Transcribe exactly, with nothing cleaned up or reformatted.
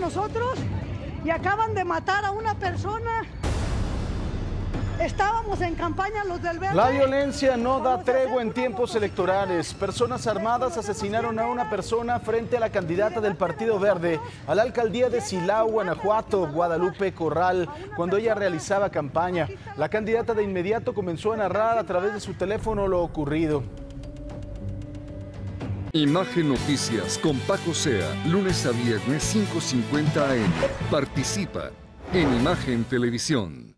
nosotros y acaban de matar a una persona. Estábamos en campaña los del Verde. La violencia no da tregua en tiempos electorales. Personas armadas asesinaron a una persona frente a la candidata del Partido Verde a la alcaldía de Silao, Guanajuato, Guadalupe Corral, cuando ella realizaba campaña. La candidata de inmediato comenzó a narrar a través de su teléfono lo ocurrido. Imagen Noticias con Paco Sea, lunes a viernes cinco cincuenta a eme. Participa en Imagen Televisión.